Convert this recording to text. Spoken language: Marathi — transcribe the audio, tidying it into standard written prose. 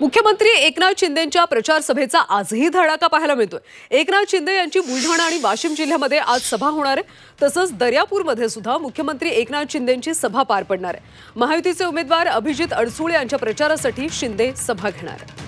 मुख्यमंत्री एकनाथ शिंदेंच्या प्रचार सभेचा आजही धडाका पाहायला मिळतोय। एकनाथ शिंदे यांची बुलढाणा आणि वाशिम जिल्ह्यामध्ये आज सभा होणार आहे। तसंच दर्यापूरमध्ये सुद्धा मुख्यमंत्री एकनाथ शिंदेंची सभा पार पडणार आहे। महायुतीचे उमेदवार अभिजित अडसूळ यांच्या प्रचारासाठी शिंदे सभा घेणार आहेत।